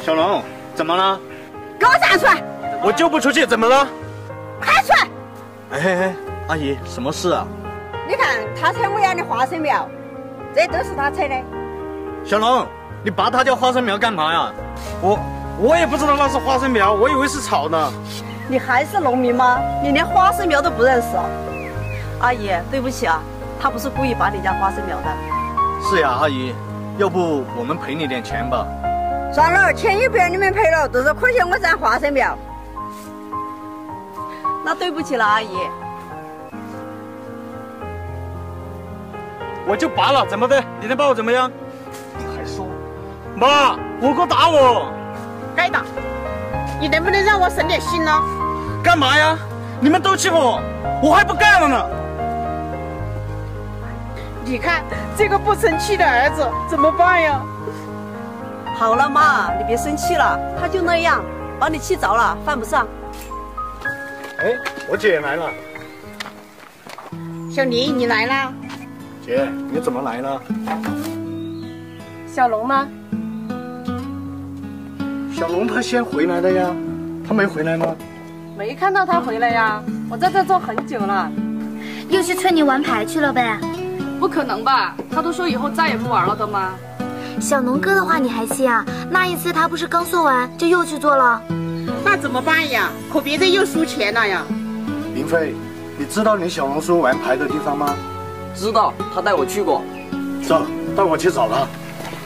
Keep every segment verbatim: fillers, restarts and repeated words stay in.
小龙，怎么了？ 给我站出来！ 我就不出去，怎么了？ 快出来！ 哎嘿嘿，阿姨，什么事啊？ 你看他扯我养的花生苗，这都是他扯的。 小龙，你拔它叫花生苗干嘛呀？我我也不知道那是花生苗，我以为是草呢。 你还是农民吗？你连花生苗都不认识哦？阿姨，对不起啊，他不是故意拔你家花生苗的。 是呀，阿姨，要不我们赔你点钱吧？ 算了，钱也不要你们赔了，都是亏欠我这花生苗。 那对不起了，阿姨。 我就拔了，怎么的？你能把我怎么样？你还说，妈，我哥打我。 该打。你能不能让我省点心呢？ 干嘛呀？你们都欺负我，我还不干了呢。 你看这个不成器的儿子怎么办呀？ 好了妈，你别生气了，他就那样，把你气着了，犯不上。 哎，我姐来了。 小黎，你来啦？ 姐，你怎么来了？ 小龙呢？ 小龙他先回来的呀，他没回来吗？ 没看到他回来呀，我在这坐很久了。 又去村里玩牌去了呗？ 不可能吧？他都说以后再也不玩了的吗？ 小龙哥的话你还信啊？那一次他不是刚说完就又去做了？ 那怎么办呀？可别再又输钱了呀！ 林飞，你知道你小龙叔玩牌的地方吗？ 知道，他带我去过。 走，带我去找他。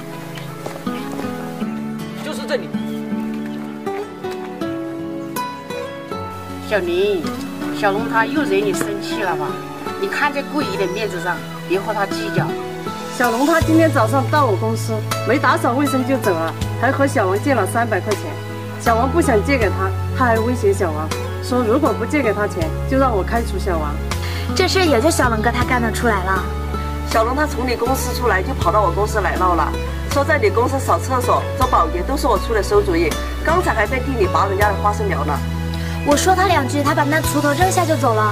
就是这里。 小林，小龙他又惹你生气了吧？你看在顾姨的面子上，别和他计较。 小龙他今天早上到我公司，没打扫卫生就走了，还和小王借了三百块钱。小王不想借给他，他还威胁小王，说如果不借给他钱，就让我开除小王。 这事也就小龙哥他干得出来了。 小龙他从你公司出来就跑到我公司来闹了，说在你公司扫厕所、做保洁都是我出的馊主意，刚才还在替你拔人家的花生苗呢。 我说他两句，他把那锄头扔下就走了。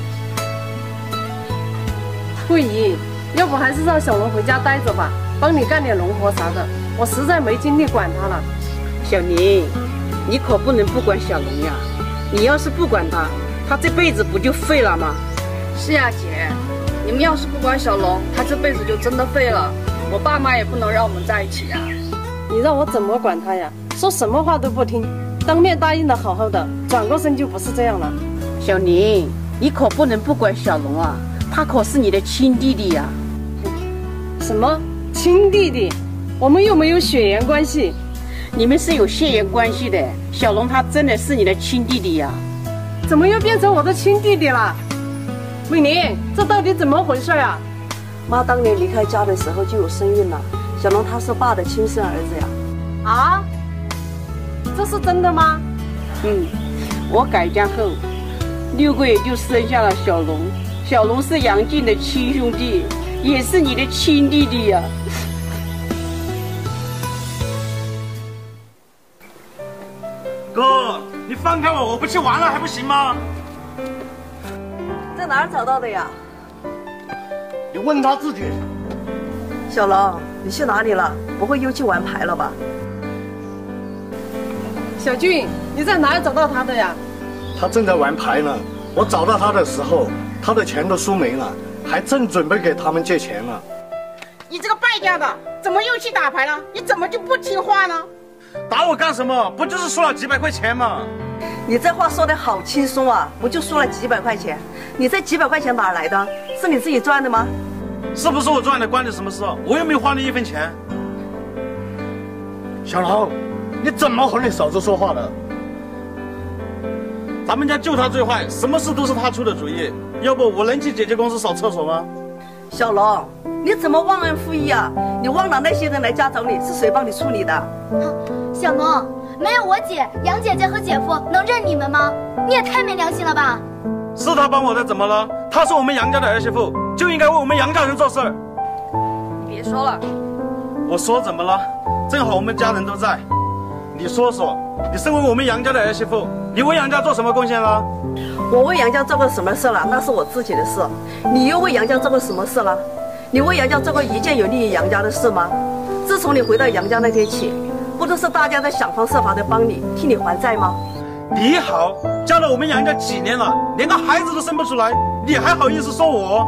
顾姨，要不还是让小龙回家待着吧，帮你干点农活啥的，我实在没精力管他了。 小林，你可不能不管小龙呀！你要是不管他，他这辈子不就废了吗？ 是呀，姐，你们要是不管小龙，他这辈子就真的废了。我爸妈也不能让我们在一起呀。你让我怎么管他呀？说什么话都不听，当面答应的好好的，转过身就不是这样了。 小林，你可不能不管小龙啊，他可是你的亲弟弟呀。 什么亲弟弟？我们又没有血缘关系。 你们是有血缘关系的，小龙他真的是你的亲弟弟呀。 怎么又变成我的亲弟弟了？美玲，这到底怎么回事啊？ 妈当年离开家的时候就有身孕了，小龙他是爸的亲生儿子呀。 啊？这是真的吗？ 嗯，我改嫁后六个月就生下了小龙，小龙是杨静的亲兄弟，也是你的亲弟弟呀。 哥，你放开我，我不去玩了还不行吗？ 在哪儿找到的呀？ 你问他自己。 小龙，你去哪里了？不会又去玩牌了吧？ 小俊，你在哪儿找到他的呀？ 他正在玩牌呢。我找到他的时候，他的钱都输没了，还正准备给他们借钱呢。 你这个败家的，怎么又去打牌了？你怎么就不听话呢？ 打我干什么？不就是输了几百块钱吗？ 你这话说的好轻松啊，不就输了几百块钱？你这几百块钱哪儿来的？是你自己赚的吗？ 是不是我赚的，关你什么事？我又没花你一分钱。小龙，你怎么和你嫂子说话的？咱们家就他最坏，什么事都是他出的主意。要不我能去姐姐公司扫厕所吗？ 小龙，你怎么忘恩负义啊？你忘了那些人来家找你是谁帮你处理的？ 小龙，没有我姐、杨姐姐和姐夫，能认你们吗？你也太没良心了吧！ 是他帮我的，怎么了？他是我们杨家的儿媳妇，就应该为我们杨家人做事儿。 你别说了。 我说怎么了？正好我们家人都在。你说说，你身为我们杨家的儿媳妇，你为杨家做什么贡献了？ 我为杨家做过什么事了？那是我自己的事。你又为杨家做过什么事了？你为杨家做过一件有利于杨家的事吗？自从你回到杨家那天起， 不都是大家在想方设法的帮你，替你还债吗？ 你好，嫁了我们杨家几年了，连个孩子都生不出来，你还好意思说我？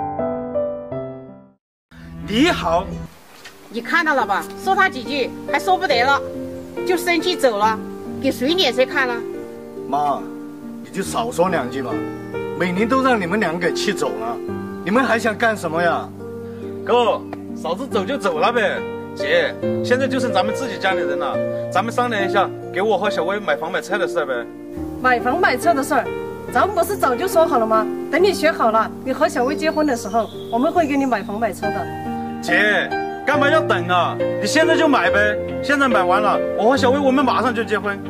你好， 你看到了吧？说他几句还说不得了，就生气走了，给谁脸色看了？ 妈，你就少说两句吧。美玲都让你们俩给气走了，你们还想干什么呀？ 哥，嫂子走就走了呗。姐，现在就剩咱们自己家里人了，咱们商量一下，给我和小薇买房买车的事呗。 买房买车的事儿，咱们不是早就说好了吗？等你学好了，你和小薇结婚的时候，我们会给你买房买车的。 姐，干嘛要等啊？你现在就买呗，现在买完了，我和小薇我们马上就结婚。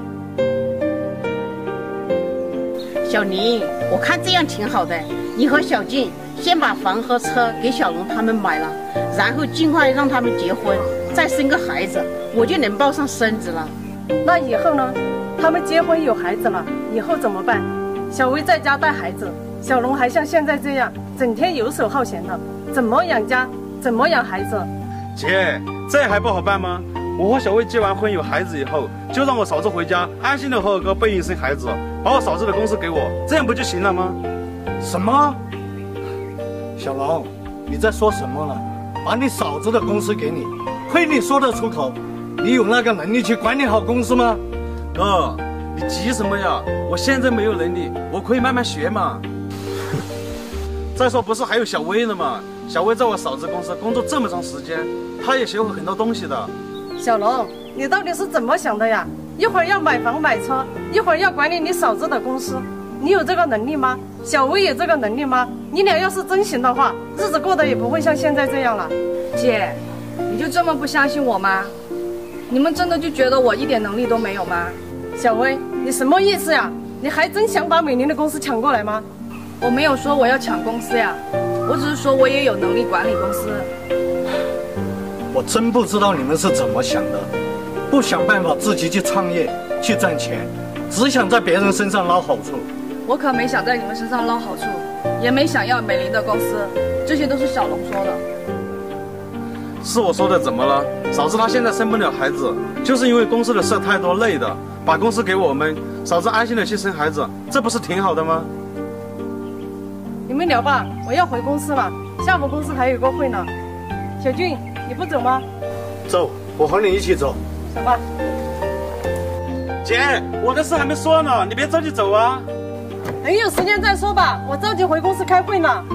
小宁，我看这样挺好的，你和小静先把房和车给小龙他们买了，然后尽快让他们结婚，再生个孩子，我就能抱上孙子了。 那以后呢？他们结婚有孩子了，以后怎么办？小薇在家带孩子，小龙还像现在这样，整天游手好闲的，怎么养家？怎么养孩子？ 姐，这还不好办吗？我和小薇结完婚有孩子以后，就让我嫂子回家安心的和我哥备孕生孩子，把我嫂子的公司给我，这样不就行了吗？ 什么？小龙，你在说什么呢？把你嫂子的公司给你，亏你说得出口。你有那个能力去管理好公司吗？ 哥，你急什么呀？我现在没有能力，我可以慢慢学嘛。再说不是还有小薇呢吗？小薇在我嫂子公司工作这么长时间，她也学会很多东西的。 小龙，你到底是怎么想的呀？一会儿要买房买车，一会儿要管理你嫂子的公司，你有这个能力吗？小薇有这个能力吗？你俩要是真行的话，日子过得也不会像现在这样了。 姐， 你就这么不相信我吗？你们真的就觉得我一点能力都没有吗？ 小薇，你什么意思呀？你还真想把美玲的公司抢过来吗？ 我没有说我要抢公司呀，我只是说我也有能力管理公司。 我真不知道你们是怎么想的，不想办法自己去创业去赚钱，只想在别人身上捞好处。 我可没想在你们身上捞好处，也没想要美玲的公司，这些都是小龙说的。 是我说的，怎么了？嫂子她现在生不了孩子，就是因为公司的事太多累的，把公司给我们，嫂子安心的去生孩子，这不是挺好的吗？ 你们聊吧，我要回公司了，下午公司还有个会呢。小俊，你不走吗？ 走，我和你一起走。 走吧。 姐，我的事还没说呢，你别着急走啊。 等有时间再说吧，我着急回公司开会呢。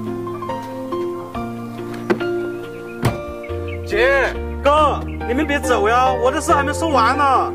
姐，哥，你们别走呀，我的事还没说完呢。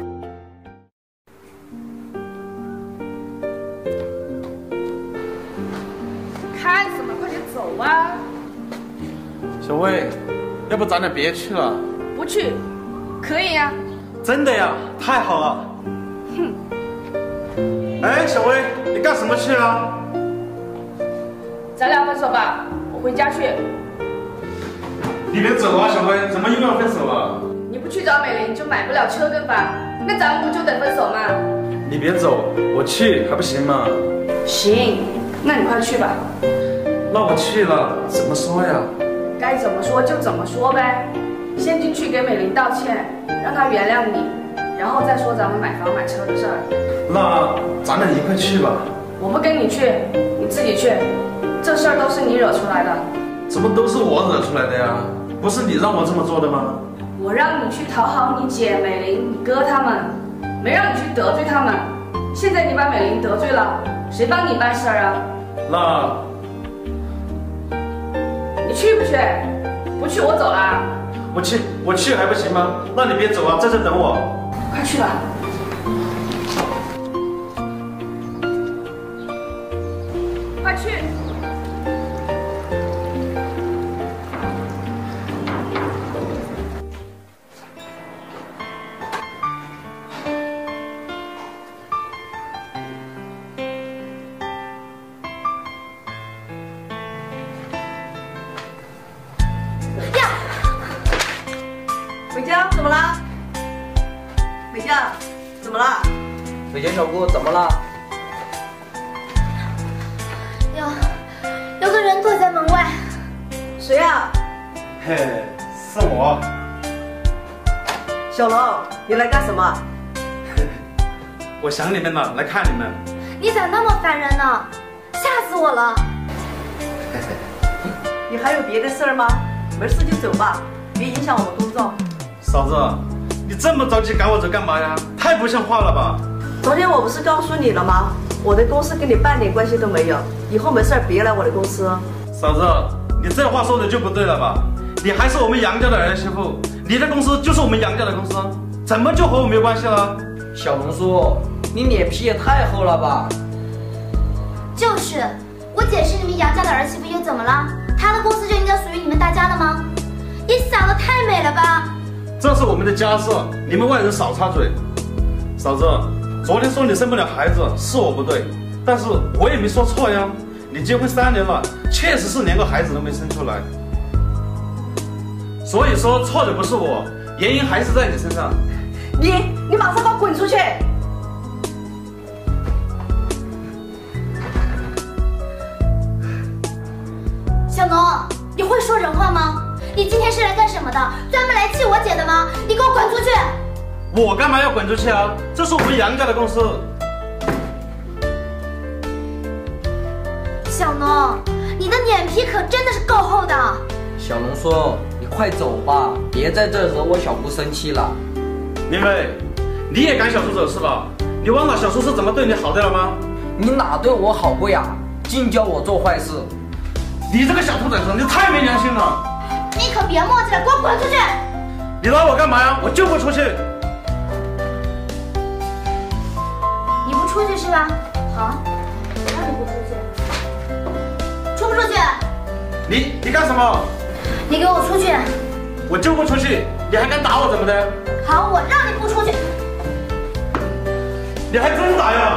看什么？快点走啊！ 小薇，要不咱俩别去了？ 不去，可以呀。 真的呀，太好了。哼。哎，小薇，你干什么去啊？ 咱俩分手吧，我回家去。 你别走啊，小薇，怎么又要分手了？ 你不去找美玲就买不了车，对吧？那咱们不就得分手吗？ 你别走，我去还不行吗？ 行，那你快去吧。 那我去了，怎么说呀？ 该怎么说就怎么说呗。先进去给美玲道歉，让她原谅你，然后再说咱们买房买车的事儿。 那咱俩一块去吧。 我不跟你去，你自己去。这事儿都是你惹出来的。 怎么都是我惹出来的呀？不是你让我这么做的吗？ 我让你去讨好你姐美玲、你哥他们，没让你去得罪他们。现在你把美玲得罪了，谁帮你办事儿啊？ 那你去不去？不去我走了。 我去，我去还不行吗？那你别走啊，在这等我。 快去吧。快去。 美江，怎么啦？美江，怎么啦？ 美江小姑，怎么了？ 有有个人躲在门外。 谁呀？ 嘿，是我。 小龙，你来干什么？ 我想你们了，来看你们。 你咋那么烦人呢？吓死我了！ 你还有别的事儿吗？没事就走吧，别影响我们工作。 嫂子，你这么着急赶我走干嘛呀？太不像话了吧！ 昨天我不是告诉你了吗？我的公司跟你半点关系都没有，以后没事别来我的公司。 嫂子，你这话说的就不对了吧？你还是我们杨家的儿媳妇，你的公司就是我们杨家的公司，怎么就和我没有关系了？ 小龙叔，你脸皮也太厚了吧？ 就是，我姐是你们杨家的儿媳妇又怎么了？她的公司就应该属于你们大家的吗？你想的太美了吧？ 这是我们的家事，你们外人少插嘴。嫂子，昨天说你生不了孩子是我不对，但是我也没说错呀。你结婚三年了，确实是连个孩子都没生出来。所以说错的不是我，原因还是在你身上。 你你马上给我滚出去！ 小农，你会说人话吗？你今天是来干什么的？专门来气我姐的吗？你给我滚出去！ 我干嘛要滚出去啊？这是我们杨家的公司。 小农，你的脸皮可真的是够厚的。 小龙叔，你快走吧，别在这惹我小姑生气了。 明飞，你也赶小叔走是吧？你忘了小叔是怎么对你好的了吗？ 你哪对我好过呀？净教我做坏事。 你这个小兔崽子，你太没良心了！ 你可别磨叽了，给我滚出去！ 你拉我干嘛呀？我就不出去。 你不出去是吧？好，我让你不出去。出不出去？ 你你干什么？ 你给我出去！ 我就不出去，你还敢打我怎么的？ 好，我让你不出去。 你还真打呀？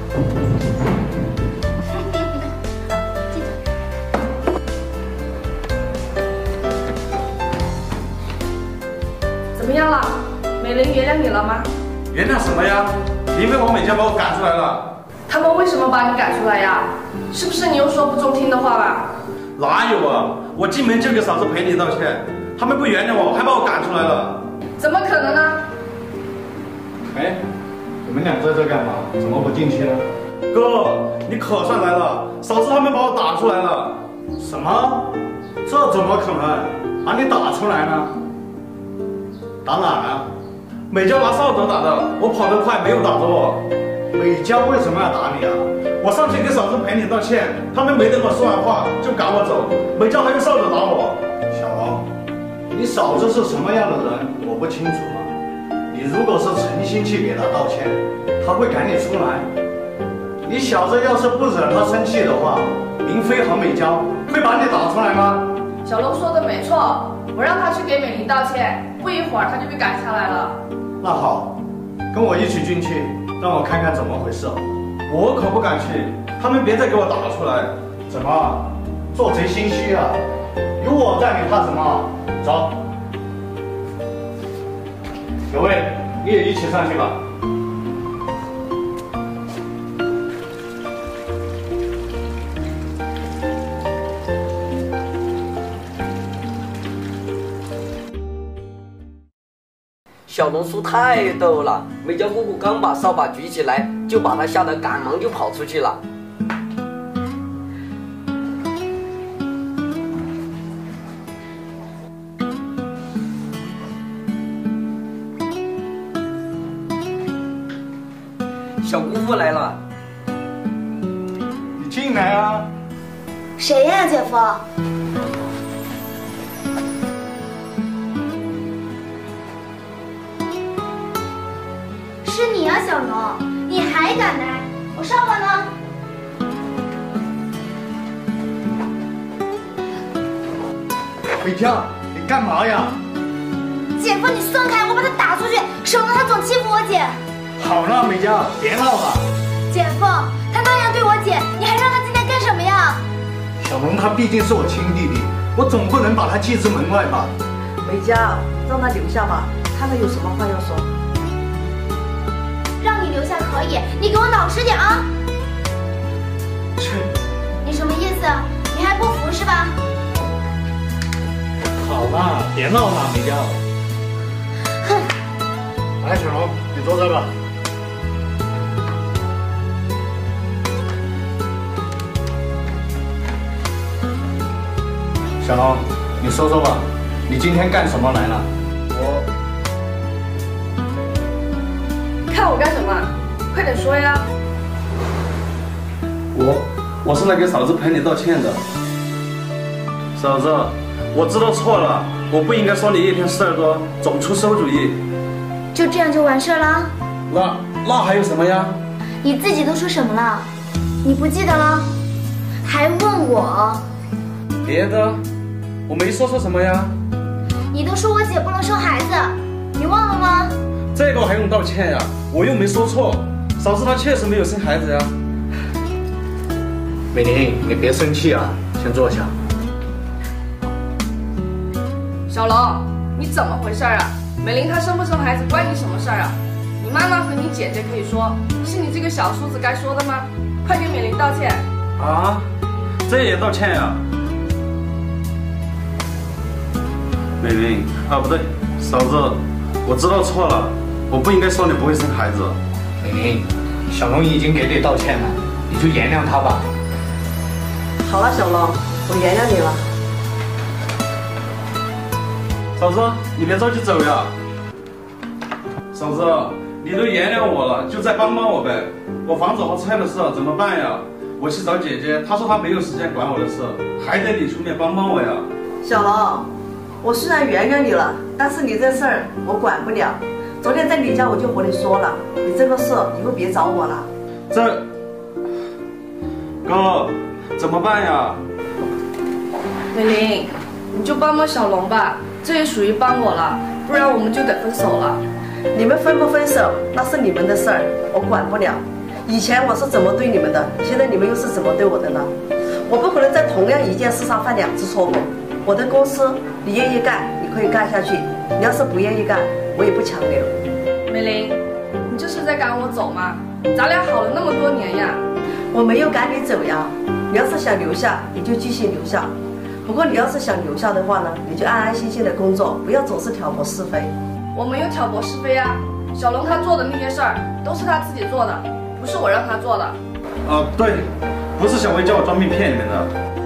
怎么样了？美玲原谅你了吗？ 原谅什么呀？林飞往美家把我赶出来了。 他们为什么把你赶出来呀？是不是你又说不中听的话了？ 哪有啊！我进门就给嫂子赔礼道歉，他们不原谅我，还把我赶出来了。 怎么可能呢？ 哎，你们俩在这干嘛？怎么不进去呢？ 哥，你可算来了，嫂子他们把我打出来了。 什么？这怎么可能？把你打出来呢？打哪呢？ 美娇拿扫帚打的，我跑得快，没有打着我。 美娇为什么要打你啊？ 我上去给嫂子赔礼道歉，他们没等我说完话就赶我走，美娇还用扫帚打我。 小龙，你嫂子是什么样的人，我不清楚吗？你如果是诚心去给她道歉，她会赶你出来。你小子要是不惹她生气的话，明飞和美娇会把你打出来吗？ 小龙说的没错，我让他去给美玲道歉，不一会儿他就被赶下来了。 那好，跟我一起进去，让我看看怎么回事。 我可不敢去，他们别再给我打出来。 怎么，做贼心虚啊？有我在，你怕什么？走，各位，你也一起上去吧。 小龙叔太逗了，美娇姑姑刚把扫把举起来，就把他吓得赶忙就跑出去了。小姑父来了， 你进来啊。 谁呀，姐夫？是你啊，小农，你还敢来？我扫把呢？ 美娇，你干嘛呀？ 姐夫，你松开，我把他打出去。小农他总欺负我姐。 好了，美娇，别闹了。 姐夫，他那样对我姐，你还让他进来干什么呀？ 小龙他毕竟是我亲弟弟，我总不能把他拒之门外吧？ 美嘉，让他留下吧，看看有什么话要说。 让你留下可以，你给我老实点啊！ 切， 你什么意思？你还不服是吧？ 好了，别闹了，美娇。 哼， 来，小龙，你坐这吧。小龙，你说说吧，你今天干什么来了？ 我看我干什么？快点说呀！ 我我是来给嫂子赔礼道歉的。嫂子，我知道错了，我不应该说你一天事儿多，总出馊主意。 就这样就完事了？ 那那还有什么呀？ 你自己都说什么了？你不记得了？还问我？ 别的，我没说错什么呀。 你都说我姐不能生孩子，你忘了吗？ 这个还用道歉呀？我又没说错，嫂子她确实没有生孩子呀。 美玲，你别生气啊，先坐下。 小龙，你怎么回事啊？美玲她生不生孩子关你什么事儿啊？你妈妈和你姐姐可以说，是你这个小叔子该说的吗？快给美玲道歉！ 啊，这也道歉呀？美玲啊，不对，嫂子，我知道错了，我不应该说你不会生孩子。 美玲，小龙已经给你道歉了，你就原谅他吧。 好了，小龙，我原谅你了。 嫂子，你别着急走呀。嫂子，你都原谅我了，就再帮帮我呗。我房子和车的事怎么办呀？我去找姐姐，她说她没有时间管我的事，还得你出面帮帮我呀。 小龙，我虽然原谅你了，但是你这事儿我管不了。昨天在你家我就和你说了，你这个事以后别找我了。 这，哥，怎么办呀？ 美玲，你就帮帮小龙吧，这也属于帮我了，不然我们就得分手了。 你们分不分手那是你们的事儿，我管不了。以前我是怎么对你们的，现在你们又是怎么对我的呢？我不可能在同样一件事上犯两次错误。我的公司你愿意干你可以干下去，你要是不愿意干我也不强留。 美玲，你这是在赶我走吗？咱俩好了那么多年呀。 我没有赶你走呀，你要是想留下你就继续留下，不过你要是想留下的话呢，你就安安心心的工作，不要总是挑拨是非。 我没有挑拨是非啊，小龙他做的那些事儿都是他自己做的，不是我让他做的。 啊，对，不是小薇叫我装病骗你们的。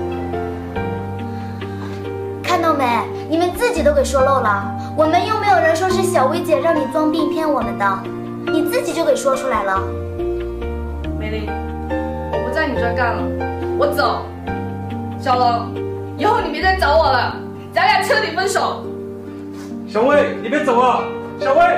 看到没？你们自己都给说漏了。我们又没有人说是小薇姐让你装病骗我们的，你自己就给说出来了。 美玲，我不在你这儿干了，我走。小龙，以后你别再找我了，咱俩彻底分手。 小薇，你别走啊！小薇，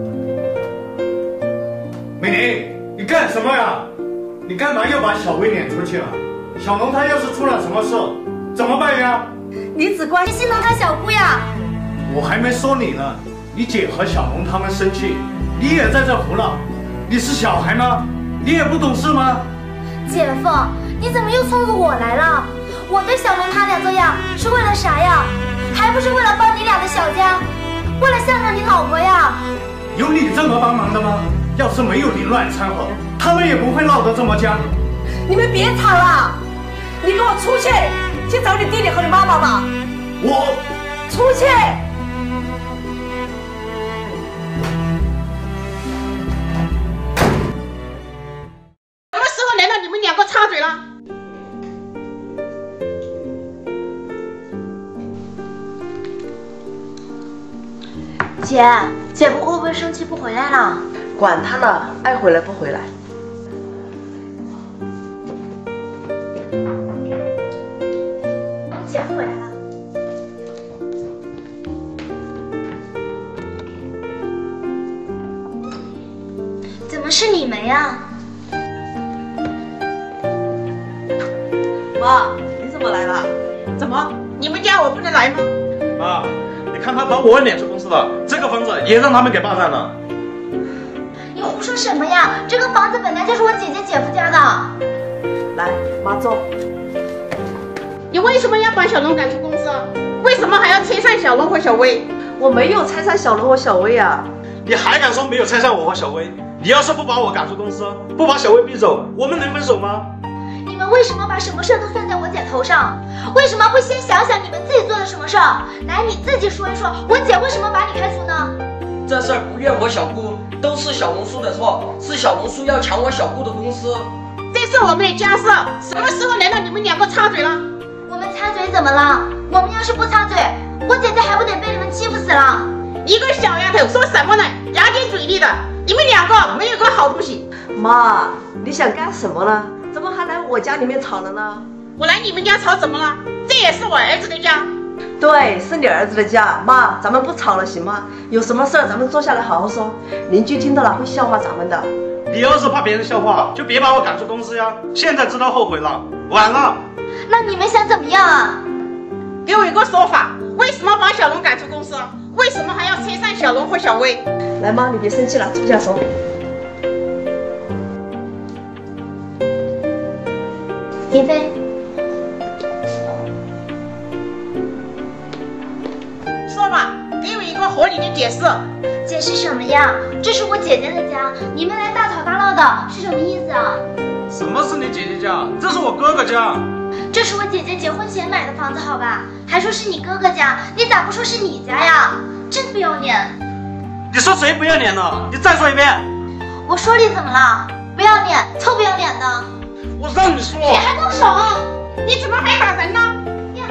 美玲，你干什么呀？你干嘛要把小薇撵出去了？小龙他要是出了什么事，怎么办呀？ 你只关心疼他小姑呀！ 我还没说你呢，你姐和小龙他们生气，你也在这胡闹，你是小孩吗？你也不懂事吗？ 姐夫，你怎么又冲着我来了？我对小龙他俩这样是为了啥呀？还不是为了帮你俩的小家，为了向着你老婆呀？ 有你这么帮忙的吗？要是没有你乱掺和，他们也不会闹得这么僵。 你们别吵了，你给我出去，去找你弟弟和你妈妈吧。 我出去。 什么时候轮到你们两个插嘴了？ 姐，姐夫会不会生气不回来了？ 管他呢，爱回来不回来。 姐夫回来了。怎么是你们呀？ 妈，你怎么来了？ 怎么？你们家我不能来吗？ 妈，你看他把我撵出公司了，这个房子也让他们给霸占了。 你胡说什么呀？这个房子本来就是我姐姐姐夫家的。 来，妈坐。 你为什么要把小龙赶出公司？为什么还要拆散小龙和小薇？ 我没有拆散小龙和小薇啊！ 你还敢说没有拆散我和小薇？你要是不把我赶出公司，不把小薇逼走，我们能分手吗？ 你们为什么把什么事都算在我姐头上？为什么不先想想你们自己做的什么事儿？来，你自己说一说，我姐为什么把你开除呢？ 这事儿不怨我小姑，都是小龙叔的错，是小龙叔要抢我小姑的公司。 这是我们的家事，什么时候轮到你们两个插嘴了？ 我们插嘴怎么了？我们要是不插嘴，我姐姐还不得被你们欺负死了？ 一个小丫头说什么呢？牙尖嘴利的，你们两个没有个好东西。 妈，你想干什么呢？怎么还来我家里面吵了呢？ 我来你们家吵怎么了？这也是我儿子的家。 对，是你儿子的家。妈，咱们不吵了行吗？有什么事儿咱们坐下来好好说，邻居听到了会笑话咱们的。 你要是怕别人笑话，就别把我赶出公司呀！现在知道后悔了，晚了。 那你们想怎么样啊？ 给我一个说法，为什么把小龙赶出公司？为什么还要拆散小龙和小薇？ 来，妈，你别生气了，坐下说。 林飞， 说吧，给我一个合理的解释。 解释什么呀？这是我姐姐的家，你们来大吵大闹的是什么意思啊？ 什么是你姐姐家？这是我哥哥家。 这是我姐姐结婚前买的房子，好吧？还说是你哥哥家，你咋不说是你家呀？真不要脸！ 你说谁不要脸呢？你再说一遍。 我说你怎么了？不要脸，臭不要脸的！ 我让你说。 你还动手？ 你怎么还打人呢？ 呀！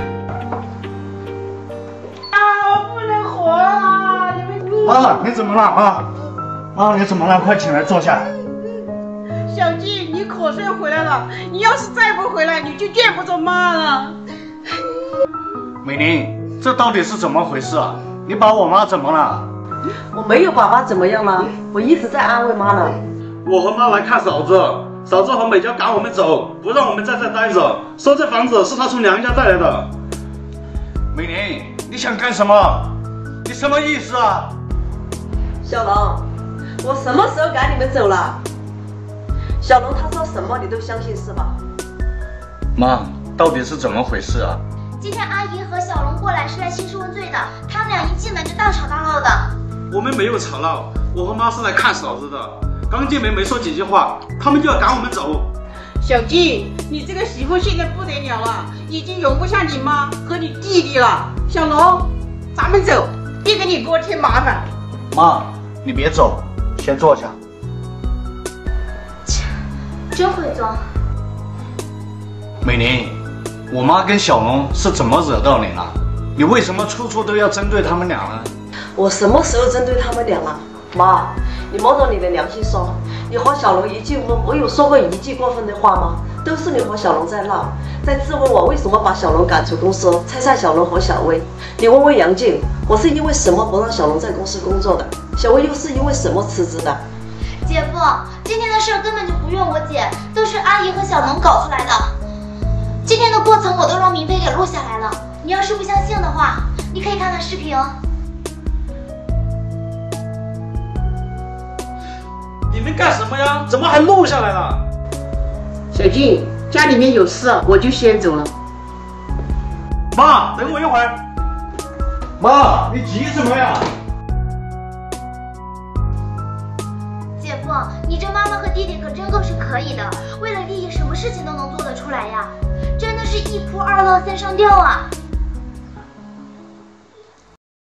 啊，我不能活了！你们妈，你怎么了啊？妈，你怎么了？快起来坐下来。 小季，你可算回来了。你要是再不回来，你就见不着妈了。 美玲，这到底是怎么回事啊？你把我妈怎么了？ 我没有把妈怎么样了，我一直在安慰妈呢。 我和妈来看嫂子，嫂子和美娇赶我们走，不让我们在这待着，说这房子是她从娘家带来的。 美玲，你想干什么？你什么意思啊？ 小龙，我什么时候赶你们走了？小龙他说什么你都相信是吧？ 妈，到底是怎么回事啊？ 今天阿姨和小龙过来是来兴师问罪的，他们俩一进门就大吵大闹的。 我们没有吵闹，我和妈是来看嫂子的。刚进门没说几句话，他们就要赶我们走。 小季，你这个媳妇现在不得了了，已经容不下你妈和你弟弟了。小龙，咱们走，别给你哥添麻烦。 妈，你别走，先坐下。 切，真会装。 美玲，我妈跟小龙是怎么惹到你了？你为什么处处都要针对他们俩呢？ 我什么时候针对他们俩了？妈，你摸着你的良心说，你和小龙一进屋，我有说过一句过分的话吗？都是你和小龙在闹，在质问我为什么把小龙赶出公司，拆散小龙和小薇。你问问杨静，我是因为什么不让小龙在公司工作的？小薇又是因为什么辞职的？ 姐夫，今天的事根本就不怨我姐，都是阿姨和小龙搞出来的。今天的过程我都让明飞给录下来了，你要是不相信的话，你可以看看视频。 你们干什么呀？怎么还录下来了？ 小静，家里面有事，我就先走了。 妈，等我一会儿。 妈，你急什么呀？ 姐夫，你这妈妈和弟弟可真够是可以的，为了利益什么事情都能做得出来呀，真的是一哭二闹三上吊啊！